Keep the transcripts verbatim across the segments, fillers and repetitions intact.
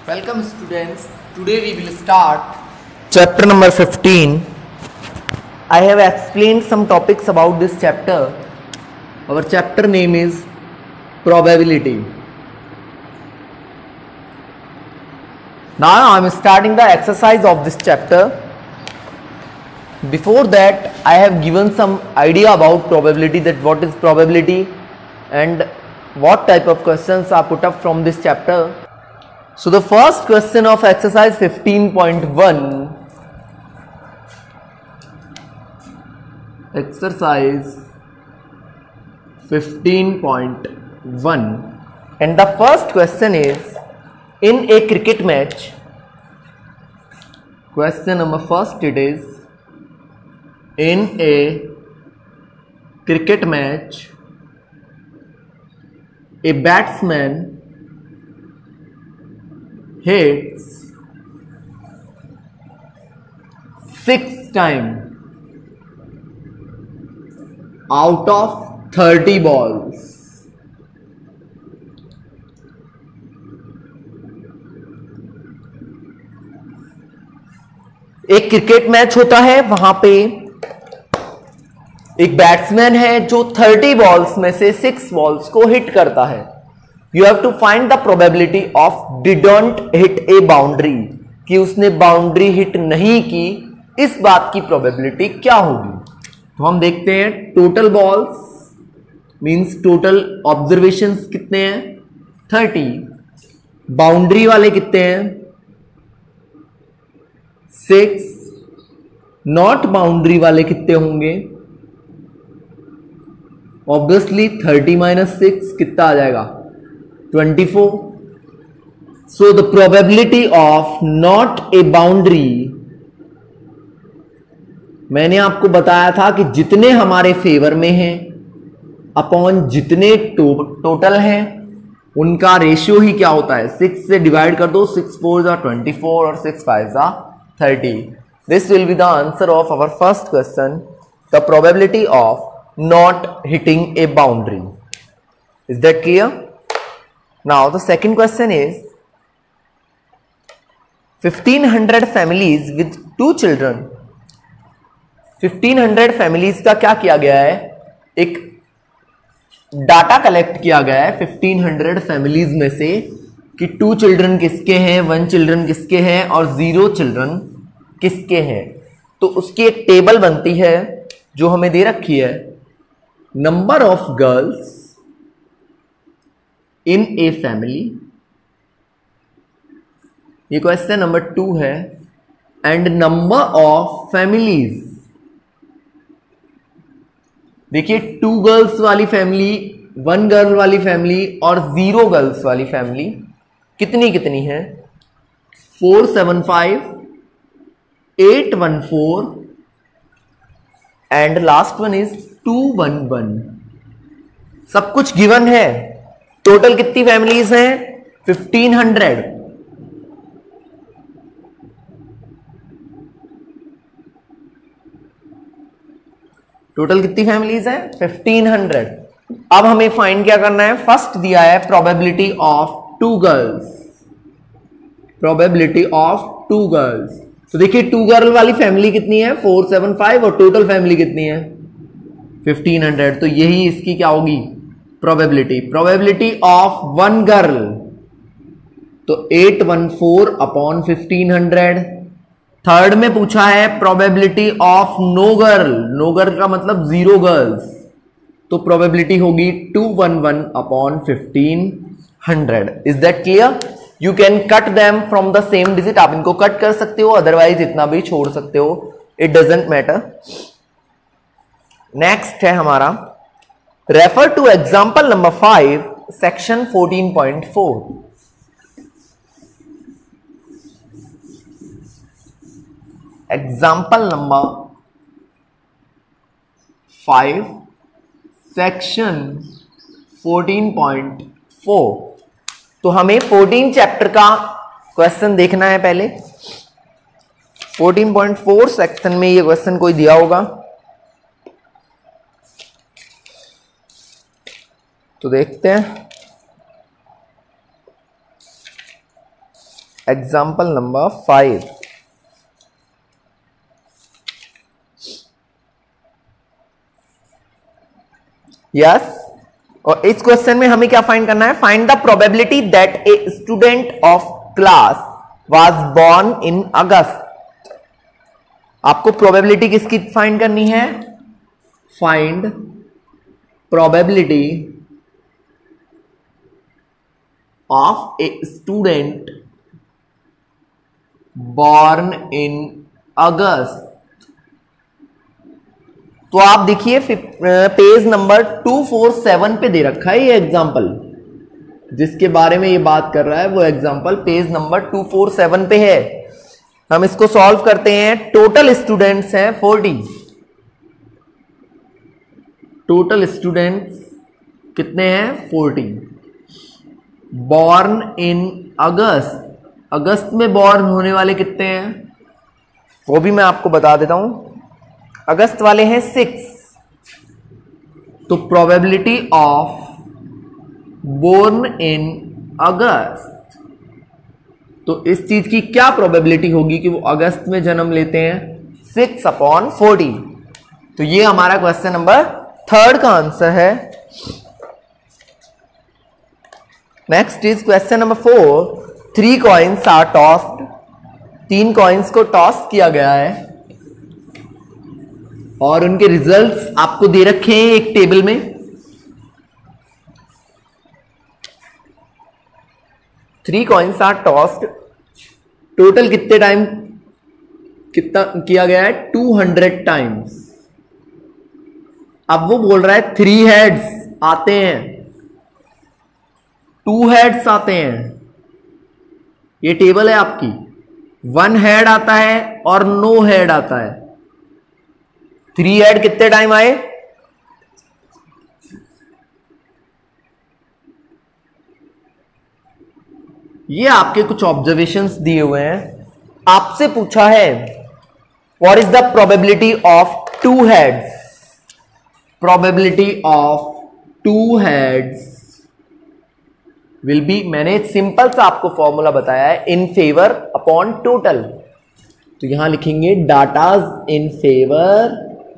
Welcome students. Today we will start chapter number fifteen. I have explained some topics about this chapter. Our chapter name is probability. Now I am starting the exercise of this chapter. Before that I have given some idea about probability, that what is probability and what type of questions are put up from this chapter. So the first question of exercise fifteen point one, exercise fifteen point one, and the first question is, in a cricket match, question number first it is, in a cricket match, a batsman hits six times out of thirty balls. एक cricket match होता है, वहां पे एक batsman है जो thirty balls में से सिक्स बॉल्स को हिट करता है. You have to find the probability of didn't hit a boundary, कि उसने बाउंड्री हिट नहीं की, इस बात की प्रोबेबिलिटी क्या होगी. तो हम देखते हैं, total balls means total observations कितने हैं, थर्टी. बाउंड्री वाले कितने हैं, सिक्स. नॉट बाउंड्री वाले कितने होंगे, ऑब्वियसली थर्टी माइनस सिक्स कितना आ जाएगा, twenty-four. So the probability of not a boundary, मैंने आपको बताया था कि जितने हमारे फेवर में हैं अपॉन जितने टो, टोटल हैं उनका रेशियो ही क्या होता है, सिक्स से डिवाइड कर दो. सिक्स फोर जा ट्वेंटी फोर और सिक्स फाइव जा thirty. This will be the answer of our first question, the probability of not hitting a boundary. Is that clear? Now the second question is, fifteen hundred families with two children. fifteen hundred families का क्या किया गया है, एक data collect किया गया है fifteen hundred families में से कि two children किसके हैं, one children किसके हैं और zero children किसके हैं. तो उसकी एक टेबल बनती है जो हमें दे रखी है, number of girls in a family. ये क्वेश्चन नंबर टू है. एंड नंबर ऑफ फैमिलीज, देखिए टू गर्ल्स वाली फैमिली, वन गर्ल वाली फैमिली और जीरो गर्ल्स वाली फैमिली कितनी कितनी है, four seven five, eight one four and last one is two one one. सब कुछ गिवन है. टोटल कितनी फैमिलीज हैं, फिफ्टीन हंड्रेड. टोटल कितनी फैमिलीज हैं, फिफ्टीन हंड्रेड. अब हमें फाइंड क्या करना है, फर्स्ट दिया है probability of two girls, probability of two girls. तो देखिए टू गर्ल वाली फैमिली कितनी है, फोर सेवन फाइव, और टोटल फैमिली कितनी है, फिफ्टीन हंड्रेड. तो यही इसकी क्या होगी, probability. Probability of one girl, तो eight one four upon fifteen hundred. Third में पूछा है probability of no girl, no girl का मतलब जीरो गर्ल्स, तो प्रोबेबिलिटी होगी two one one upon fifteen hundred. Is that clear? You can cut them from the same digit. आप इनको cut कर सकते हो, अदरवाइज इतना भी छोड़ सकते हो, इट डजेंट मैटर. नेक्स्ट है हमारा, refer to example number five, section fourteen point four. Example number five, section fourteen point four. तो हमें fourteen चैप्टर का क्वेश्चन देखना है. पहले fourteen point four सेक्शन में ये क्वेश्चन कोई दिया होगा, तो देखते हैं. Example number five. यस, और इस क्वेश्चन में हमें क्या फाइंड करना है? Find the probability that a student of class was born in August. आपको प्रोबेबिलिटी किसकी फाइंड करनी है? Find probability of a student born in August. तो आप देखिए page number two four seven पे दे रखा है ये एग्जांपल, जिसके बारे में ये बात कर रहा है वो example page number two four seven पे है। हम इसको सॉल्व करते हैं। टोटल स्टूडेंट्स हैं फोर्टी। टोटल स्टूडेंट्स कितने हैं? फोर्टी। बॉर्न इन अगस्त, अगस्त में बॉर्न होने वाले कितने हैं वो भी मैं आपको बता देता हूं। अगस्त वाले हैं सिक्स। तो probability of born in August, तो इस चीज की क्या प्रोबेबिलिटी होगी कि वो अगस्त में जन्म लेते हैं? Six upon forty. तो ये हमारा क्वेश्चन नंबर थर्ड का आंसर है। Next is question number four. Three coins are tossed. तीन कॉइन्स को टॉस किया गया है और उनके रिजल्ट्स आपको दे रखे हैं एक टेबल में। Three coins are tossed, total कितने टाइम कितना किया गया है? Two hundred times. अब वो बोल रहा है थ्री हेड्स आते हैं, टू हेड्स आते हैं। ये टेबल है आपकी। वन हेड आता है और नो हेड आता है। थ्री हेड कितने टाइम आए? ये आपके कुछ ऑब्जर्वेशंस दिए हुए हैं। आपसे पूछा है what is the probability of two heads. Probability of two heads will be, मैंने सिंपल सा आपको फॉर्मूला बताया है, इन फेवर अपॉन टोटल। तो यहां लिखेंगे datas in favour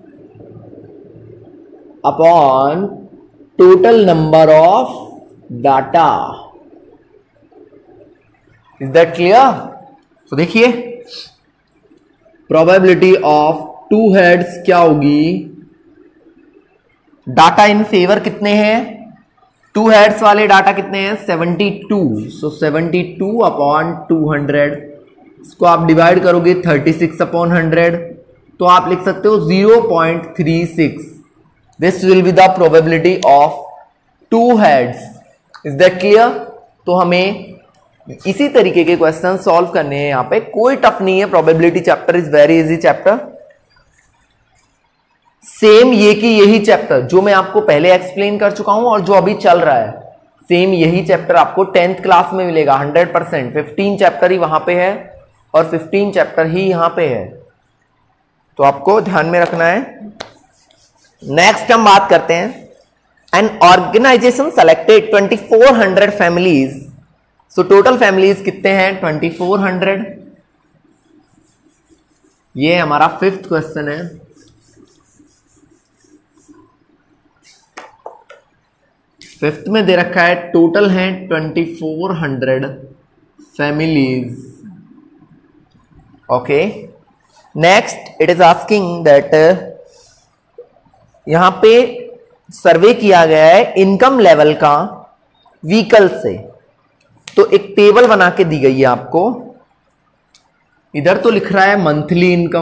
upon total number of data. Is that clear? तो देखिए प्रोबेबिलिटी ऑफ टू हेड्स क्या होगी? डाटा इन फेवर कितने हैं? टू हेड्स वाले डाटा कितने हैं? Seventy two. So seventy two upon two hundred, इसको आप डिवाइड करोगे थर्टी सिक्स अपॉन हंड्रेड, तो आप लिख सकते हो zero point three six. This will be the probability of two heads. Is that clear? तो हमें इसी तरीके के क्वेश्चन सॉल्व करने हैं। यहां पे कोई टफ नहीं है। Probability chapter is very easy chapter. Same ये कि यही चैप्टर जो मैं आपको पहले एक्सप्लेन कर चुका हूं और जो अभी चल रहा है, सेम यही चैप्टर आपको टेंथ क्लास में मिलेगा हंड्रेड परसेंट। फिफ्टीन चैप्टर ही वहां पे है और फिफ्टीन चैप्टर ही यहां पे है, तो आपको ध्यान में रखना है। नेक्स्ट हम बात करते हैं, an organisation selected twenty four hundred families. So total families कितने हैं? Twenty four hundred. ये हमारा फिफ्थ क्वेश्चन है। फिफ्थ में दे रखा है टोटल है twenty four hundred families. Okay, next it is asking that, यहां पे सर्वे किया गया है इनकम लेवल का व्हीकल से। तो एक टेबल बना के दी गई है आपको। इधर तो लिख रहा है मंथली इनकम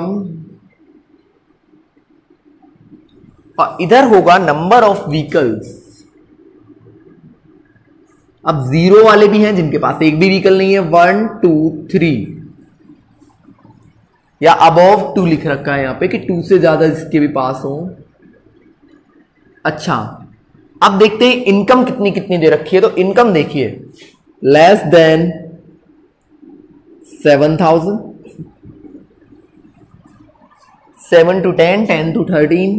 और इधर होगा नंबर ऑफ व्हीकल्स। अब जीरो वाले भी हैं जिनके पास एक भी व्हीकल नहीं है, वन टू थ्री या अबव टू लिख रखा है यहां पे कि टू से ज्यादा जिसके भी पास हो। अच्छा, अब देखते हैं इनकम कितनी कितनी दे रखी है। तो इनकम देखिए, less than seven thousand, seven to ten, ten to thirteen,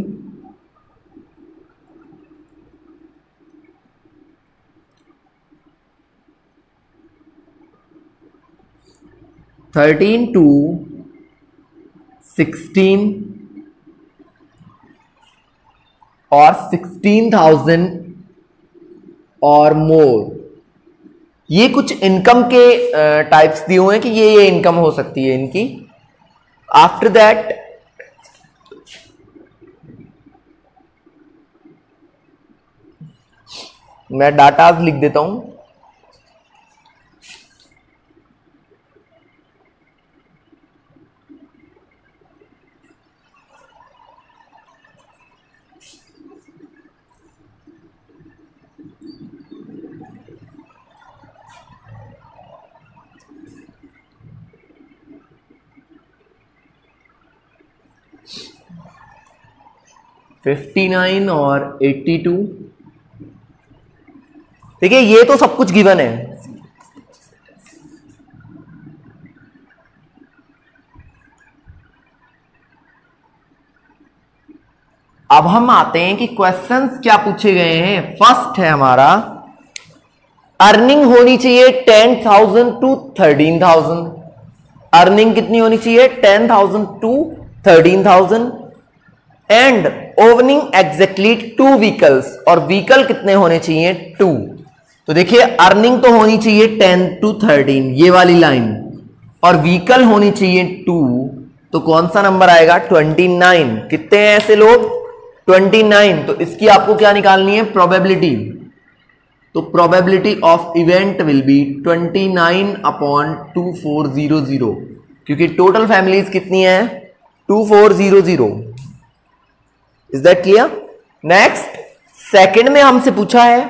thirteen to sixteen और सिक्सटीन थाउजेंड और मोर, ये कुछ इनकम के टाइप्स दिए हुए हैं कि ये ये इनकम हो सकती है इनकी। आफ्टर दैट मैं डाटाज लिख देता हूं। फिफ्टी नाइन और एट्टी टू, देखिए ये तो सब कुछ गिवन है। अब हम आते हैं कि क्वेश्चंस क्या पूछे गए हैं। फर्स्ट है हमारा, अर्निंग होनी चाहिए ten thousand to thirteen thousand. Earning कितनी होनी चाहिए? Ten thousand to thirteen thousand and owning exactly two vehicles, और व्हीकल कितने होने चाहिए? टू। तो देखिए अर्निंग तो होनी चाहिए टेन टू थर्टीन, ये वाली लाइन, और व्हीकल होनी चाहिए टू, तो कौन सा नंबर आएगा? Twenty nine. कितने हैं ऐसे लोग? Twenty nine. तो इसकी आपको क्या निकालनी है? प्रोबेबिलिटी। तो probability of event will be twenty nine upon two four zero zero, क्योंकि टोटल फैमिलीज कितनी है? Two four zero zero. Is that clear? Next, second में हमसे पूछा है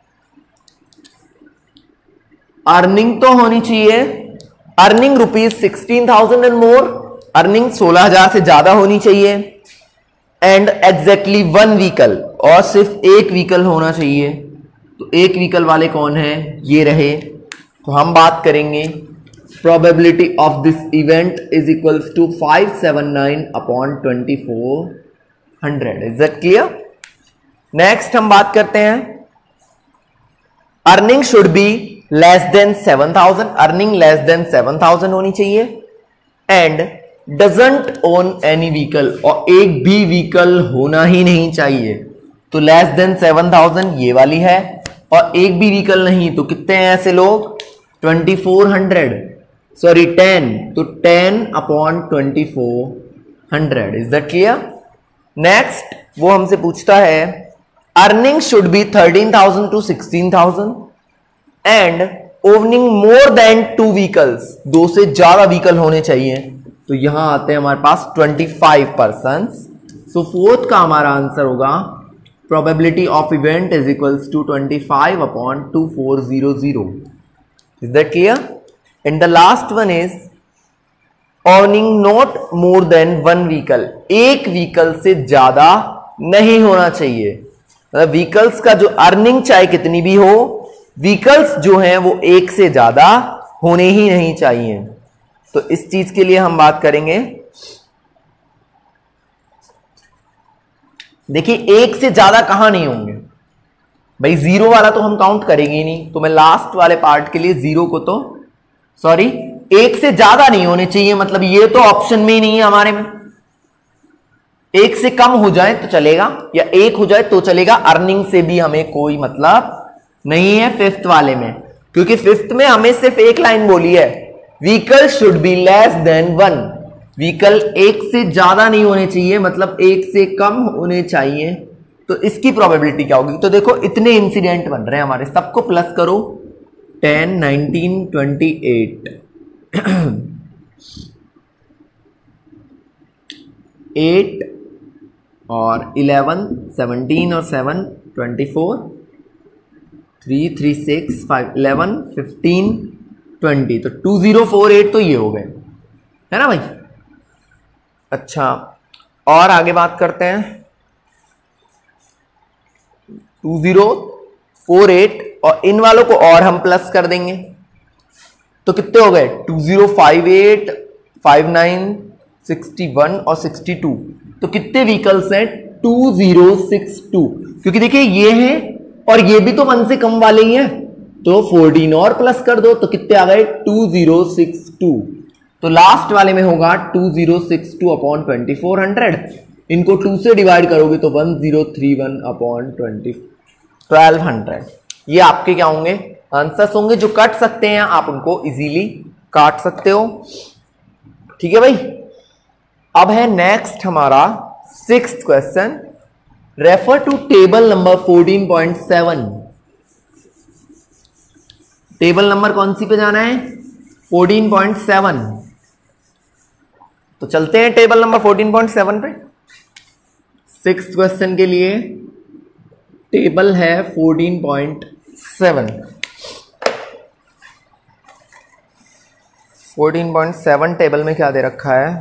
अर्निंग तो होनी चाहिए, earning rupees sixteen thousand and more, earning सोलह हजार से ज्यादा होनी चाहिए, एंड एग्जैक्टली वन व्हीकल, और सिर्फ एक व्हीकल होना चाहिए। तो एक व्हीकल वाले कौन है? ये रहे। तो हम बात करेंगे probability of this event is equals to five seven nine upon twenty four hundred. Is that clear? Next हम बात करते हैं, earning should be less than seven thousand, earning less than seven thousand होनी चाहिए, and doesn't own any vehicle, और एक भी vehicle होना ही नहीं चाहिए। तो लेस देन सेवन थाउजेंड ये वाली है, और एक भी व्हीकल नहीं, तो कितने हैं ऐसे लोग? Twenty four hundred, sorry ten, तो ten upon twenty four hundred. Is that clear? Next वो हमसे पूछता है earning should be thirteen thousand to sixteen thousand and owning more than two vehicles, दो से ज्यादा व्हीकल होने चाहिए। तो यहां आते हैं हमारे पास twenty five percent. So fourth का हमारा आंसर होगा probability of event is equals to twenty five upon two four zero zero. Is that clear? And the last one is earning not more than one vehicle, एक vehicle से ज्यादा नहीं होना चाहिए। मतलब व्हीकल्स का जो अर्निंग चाहे कितनी भी हो, व्हीकल्स जो हैं वो एक से ज्यादा होने ही नहीं चाहिए। तो इस चीज के लिए हम बात करेंगे, देखिए एक से ज्यादा कहां नहीं होंगे भाई, जीरो वाला तो हम काउंट करेंगे ही नहीं। तो मैं लास्ट वाले पार्ट के लिए जीरो को तो सॉरी एक से ज्यादा नहीं होने चाहिए, मतलब ये तो ऑप्शन में ही नहीं है हमारे में। एक से कम हो जाए तो चलेगा, या एक हो जाए तो चलेगा, अर्निंग से भी हमें कोई मतलब नहीं है फिफ्थ वाले में, क्योंकि फिफ्थ में हमें सिर्फ एक लाइन बोली है, vehicle should be less than one, vehicle एक से ज्यादा नहीं होने चाहिए, मतलब एक से कम होने चाहिए। तो इसकी प्रोबेबिलिटी क्या होगी? तो देखो इतने इंसिडेंट बन रहे हैं हमारे, सबको प्लस करो, ten, nineteen, twenty eight, eight और इलेवन, सेवनटीन और seven, twenty four, three, three, six, five, eleven, fifteen, twenty, तो टू जीरो फोर एट तो ये हो गए, है ना भाई? अच्छा, और आगे बात करते हैं, टू जीरो फोर एट और इन वालों को और हम प्लस कर देंगे, तो कितने हो गए? Two zero five eight, five nine, sixty one और सिक्सटी टू, तो कितने व्हीकल्स हैं? टू जीरो सिक्स टू, क्योंकि देखिए ये है और ये भी तो वन से कम वाले ही हैं, तो फोर्टीन और प्लस कर दो, तो कितने आ गए? Two zero six two. तो लास्ट वाले में होगा two zero six two upon twenty four hundred, इनको टू से डिवाइड करोगे तो one zero three one upon twenty twelve hundred. ये आपके क्या होंगे, आंसर्स होंगे जो कट सकते हैं, आप उनको इजीली काट सकते हो। ठीक है भाई। अब है नेक्स्ट हमारा sixth question, refer to table number fourteen point seven. Table number कौन सी पे जाना है, फोर्टीन पॉइंट सेवन। तो चलते हैं table number fourteen point seven पे। सिक्स्थ क्वेश्चन के लिए टेबल है fourteen point seven. Fourteen point seven table में क्या दे रखा है,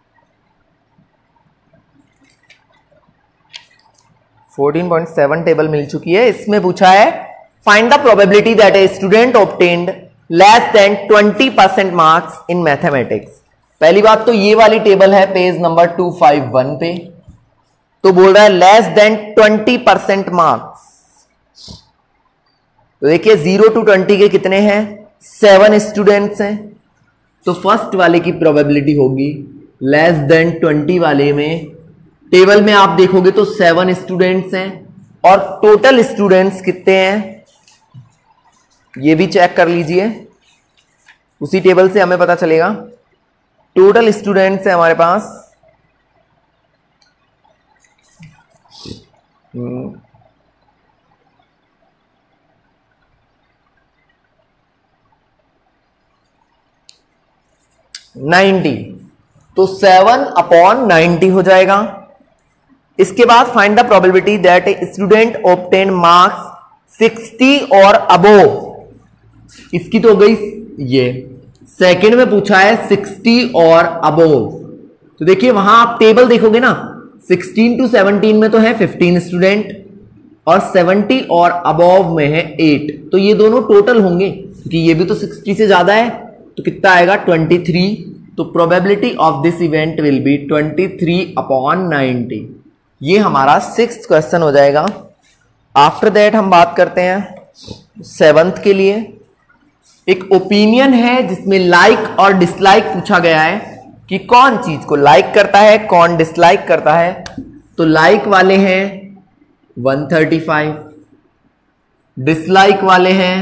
फोर्टीन पॉइंट सेवन टेबल मिल चुकी है। इसमें पूछा है find the probability that a student obtained less than twenty percent marks in mathematics. पहली बात तो ये वाली टेबल है page number two five one पे, तो बोल रहा है less than twenty percent marks. तो देखिए जीरो टू ट्वेंटी के कितने हैं, सेवन स्टूडेंट्स हैं, तो फर्स्ट वाले की प्रोबेबिलिटी होगी लेस देन ट्वेंटी वाले में। टेबल में आप देखोगे तो सेवन स्टूडेंट्स हैं और टोटल स्टूडेंट्स कितने हैं ये भी चेक कर लीजिए, उसी टेबल से हमें पता चलेगा। टोटल स्टूडेंट्स है हमारे पास नाइन्टी, तो सेवन अपॉन नाइन्टी हो जाएगा। इसके बाद find the probability that a student obtain marks sixty और अबोव। इसकी तो हो गई ये, सेकंड में पूछा है सिक्सटी और अबोव। तो देखिए वहां आप टेबल देखोगे ना, सिक्सटीन टू सेवनटीन में तो है फिफ्टीन स्टूडेंट और सेवेंटी और अबोव में है एट, तो ये दोनों टोटल होंगे क्योंकि ये भी तो सिक्सटी से ज्यादा है, तो कितना आएगा ट्वेंटी थ्री। तो probability of this event will be twenty three upon ninety. ये हमारा सिक्स्थ क्वेश्चन हो जाएगा। आफ्टर दैट हम बात करते हैं सेवंथ के लिए। एक ओपिनियन है जिसमें लाइक और डिसलाइक पूछा गया है कि कौन चीज को लाइक करता है कौन डिसलाइक करता है। तो लाइक वाले हैं वन थर्टी फाइव, डिसलाइक वाले हैं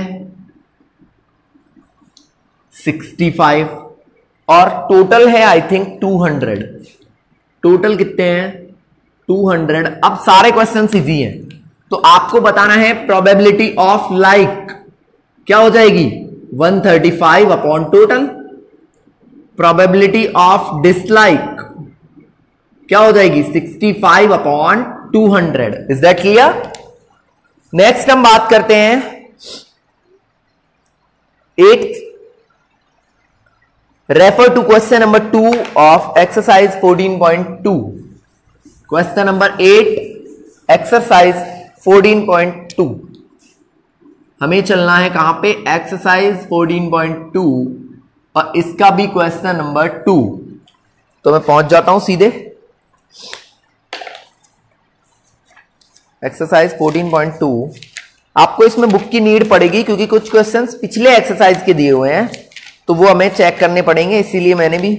सिक्सटी फाइव और टोटल है I think two hundred. Total कितने हैं टू हंड्रेड। अब सारे क्वेश्चन इजी हैं, तो आपको बताना है प्रोबेबिलिटी ऑफ लाइक क्या हो जाएगी one thirty five upon total. Probability of dislike क्या हो जाएगी sixty five upon two hundred. Is that clear. Next हम बात करते हैं eight. Refer to question number two of exercise fourteen point two. Question number eight exercise fourteen point two. हमें चलना है कहां पे, एक्सरसाइज फोर्टीन पॉइंट टू और इसका भी क्वेश्चन नंबर टू। तो मैं पहुंच जाता हूं सीधे एक्सरसाइज फोर्टीन पॉइंट टू। आपको इसमें बुक की नीड पड़ेगी क्योंकि कुछ क्वेश्चंस पिछले एक्सरसाइज के दिए हुए हैं, तो वो हमें चेक करने पड़ेंगे, इसीलिए मैंने भी।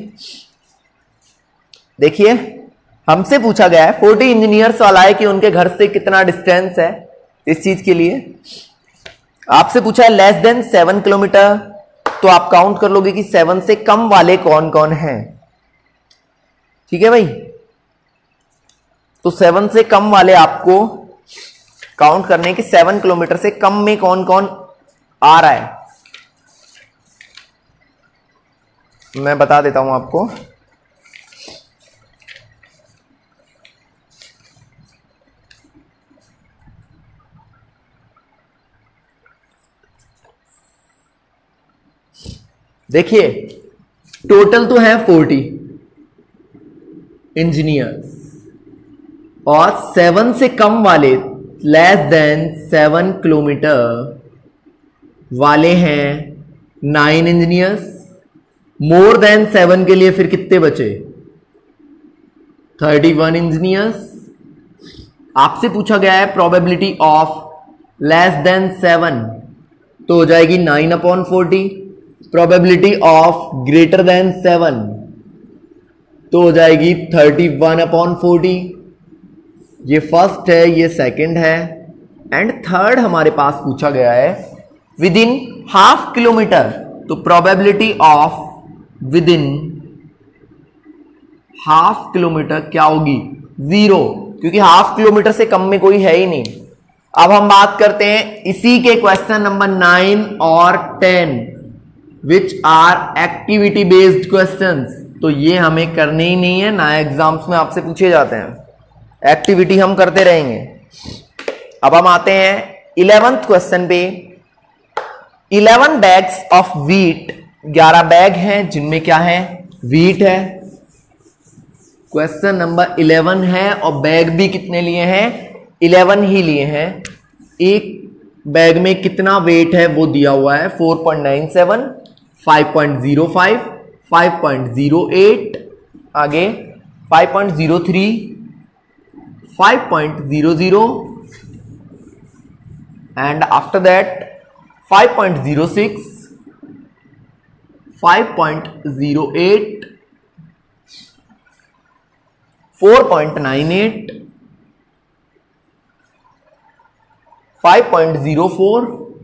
देखिए हमसे पूछा गया है फोर्टी इंजीनियर्स वाला है कि उनके घर से कितना डिस्टेंस है इस चीज के लिए। आपसे पूछा है लेस देन सेवन किलोमीटर, तो आप काउंट कर लोगे कि सेवन से कम वाले कौन कौन हैं। ठीक है भाई, तो सेवन से कम वाले आपको काउंट करने कि सेवन किलोमीटर से कम में कौन कौन आ रहा है। मैं बता देता हूं आपको। देखिए टोटल तो है फोर्टी इंजीनियर्स और सेवन से कम वाले लेस देन सेवन किलोमीटर वाले हैं nine engineers. More than seven के लिए फिर कितने बचे थर्टी वन इंजीनियर्स। आपसे पूछा गया है probability of less than seven, तो हो जाएगी nine upon forty. Probability of greater than seven तो हो जाएगी थर्टी वन अपॉन फोर्टी। ये फर्स्ट है, ये सेकंड है, एंड थर्ड हमारे पास पूछा गया है विद इन हाफ किलोमीटर। तो probability of within half kilometre क्या होगी? जीरो, क्योंकि हाफ किलोमीटर से कम में कोई है ही नहीं। अब हम बात करते हैं इसी के क्वेश्चन नंबर नाइन और ten which are activity based questions. तो ये हमें करने ही नहीं है, ना एग्जाम्स में आपसे पूछे जाते हैं, एक्टिविटी हम करते रहेंगे। अब हम आते हैं इलेवेंथ क्वेश्चन पे। इलेवन बैग्स ऑफ व्हीट, ग्यारह बैग हैं जिनमें क्या है? व्हीट है। क्वेश्चन नंबर इलेवन है और बैग भी कितने लिए हैं? इलेवन ही लिए हैं। एक बैग में कितना वेट है वो दिया हुआ है, four point nine seven, five point zero five, five point zero eight, आगे five point zero three, five point zero zero, and after that five point zero six, five point zero eight, four point nine eight, five point zero four,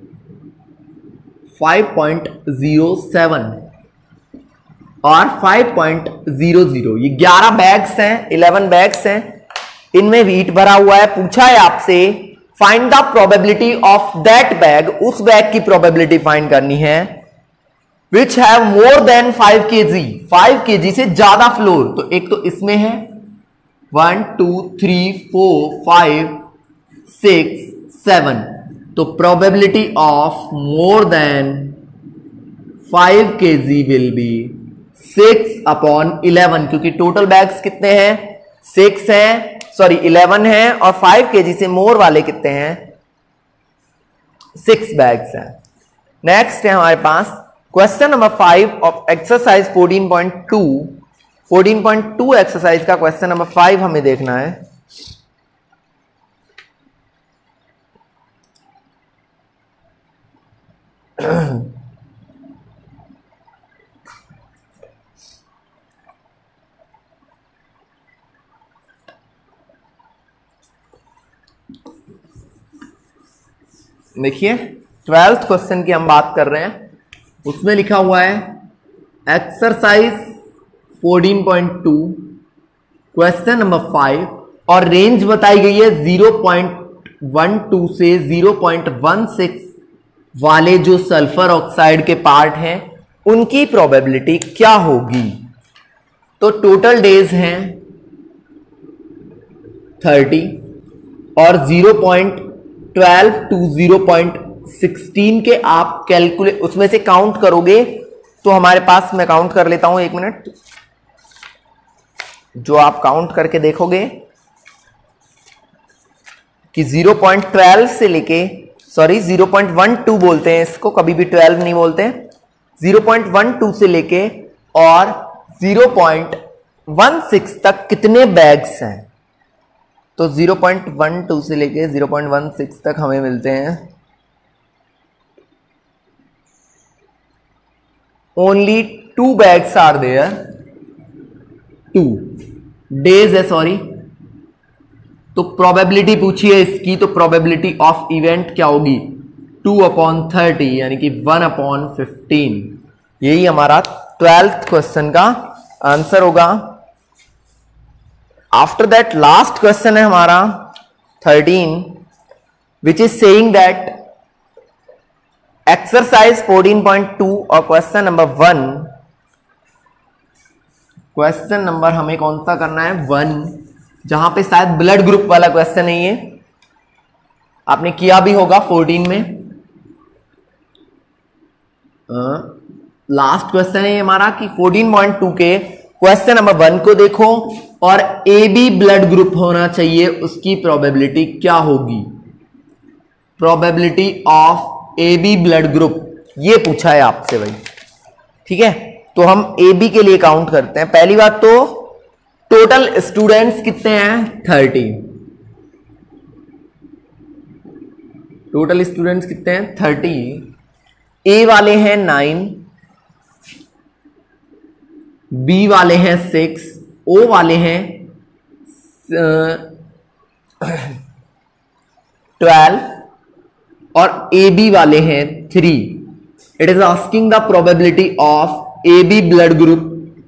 five point zero seven और five point zero zero. ये ग्यारह bags हैं, eleven bags हैं, इनमें wheat भरा हुआ है। पूछा है आपसे find the probability of that bag, उस बैग की प्रोबेबिलिटी फाइंड करनी है which have more than five K G, five K जी से ज्यादा फ्लोर। तो एक तो इसमें है one two three four five six seven, तो probability of more than five K G will be six upon eleven, क्योंकि टोटल बैग्स कितने हैं? सिक्स हैं, सॉरी इलेवन है, और फाइव के जी से मोर वाले कितने हैं? सिक्स बैग्स हैं। नेक्स्ट है हमारे पास question number five of exercise fourteen point two. Fourteen point two exercise का क्वेश्चन नंबर फाइव हमें देखना है। देखिए ट्वेल्थ क्वेश्चन की हम बात कर रहे हैं, उसमें लिखा हुआ है exercise fourteen point two question number five, और रेंज बताई गई है ज़ीरो पॉइंट वन टू से ज़ीरो पॉइंट वन सिक्स वाले जो सल्फर ऑक्साइड के पार्ट हैं उनकी प्रोबेबिलिटी क्या होगी। तो टोटल डेज हैं थर्टी और zero point twelve to zero point sixteen के आप कैलकुलेट उसमें से काउंट करोगे तो हमारे पास, मैं काउंट कर लेता हूं एक मिनट, जो आप काउंट करके देखोगे कि ज़ीरो पॉइंट ट्वेल्व से लेके, sorry zero point one two बोलते हैं इसको, कभी भी ट्वेल्व नहीं बोलते, ज़ीरो पॉइंट वन टू से लेके और ज़ीरो पॉइंट वन सिक्स तक कितने बैग्स हैं। तो ज़ीरो पॉइंट वन टू से लेके ज़ीरो पॉइंट वन सिक्स तक हमें मिलते हैं only two bags are there, two days है, सॉरी। तो प्रोबेबिलिटी पूछी है इसकी, तो प्रोबेबिलिटी ऑफ इवेंट क्या होगी? टू अपॉन थर्टी, यानी कि वन अपॉन फिफ्टीन। यही हमारा ट्वेल्थ क्वेश्चन का आंसर होगा। आफ्टर दैट लास्ट क्वेश्चन है हमारा thirteen, which is saying that exercise fourteen point two और question number one, question number हमें कौन सा करना है? वन, जहां पे शायद ब्लड ग्रुप वाला क्वेश्चन है। ये आपने किया भी होगा फोर्टीन में। लास्ट क्वेश्चन है ये हमारा कि फोर्टीन पॉइंट टू के क्वेश्चन नंबर वन को देखो और ए बी ब्लड ग्रुप होना चाहिए, उसकी प्रोबेबिलिटी क्या होगी? Probability of A B blood group, ये पूछा है आपसे भाई, ठीक है। तो हम ए बी के लिए काउंट करते हैं। पहली बात तो टोटल स्टूडेंट्स कितने हैं? थर्टी। टोटल स्टूडेंट्स कितने हैं? थर्टी। ए वाले हैं नाइन, बी वाले हैं सिक्स, ओ वाले हैं ट्वेल्व और ए बी वाले हैं three. It is asking the probability of A B blood group.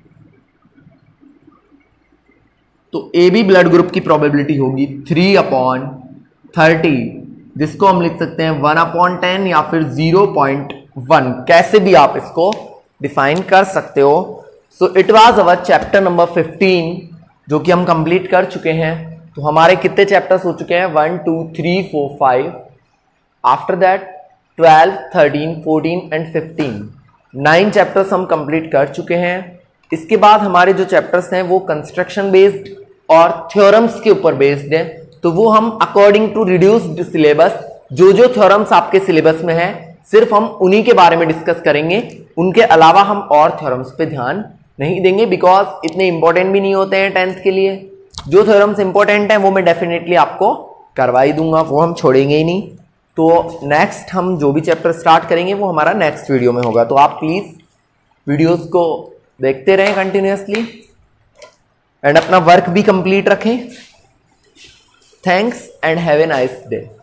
तो ए बी ब्लड ग्रुप की प्रोबेबिलिटी होगी थ्री अपॉन थर्टी, जिसको हम लिख सकते हैं वन अपॉन टेन या फिर जीरो पॉइंट वन, कैसे भी आप इसको डिफाइन कर सकते हो। So it was our chapter number fifteen, जो कि हम कंप्लीट कर चुके हैं। तो हमारे कितने चैप्टर्स हो चुके हैं? One two three four five, after that twelve thirteen fourteen and fifteen, nine chapters हम कंप्लीट कर चुके हैं। इसके बाद हमारे जो चैप्टर्स हैं वो कंस्ट्रक्शन बेस्ड और थ्योरम्स के ऊपर बेस्ड है। तो वो हम अकॉर्डिंग टू रिड्यूस्ड सिलेबस, जो जो थ्योरम्स आपके सिलेबस में है सिर्फ हम उन्हीं के बारे में डिस्कस करेंगे। उनके अलावा हम और थ्योरम्स पे ध्यान नहीं देंगे, बिकॉज इतने इंपॉर्टेंट भी नहीं होते हैं टेंथ के लिए। जो थ्योरम्स इंपॉर्टेंट हैं वो मैं डेफिनेटली आपको करवा ही दूंगा, वो हम छोड़ेंगे ही नहीं। तो नेक्स्ट हम जो भी चैप्टर स्टार्ट करेंगे वो हमारा नेक्स्ट वीडियो में होगा। तो आप प्लीज वीडियोस को देखते रहें कंटिन्यूअसली एंड अपना वर्क भी कंप्लीट रखें। Thanks and have a nice day.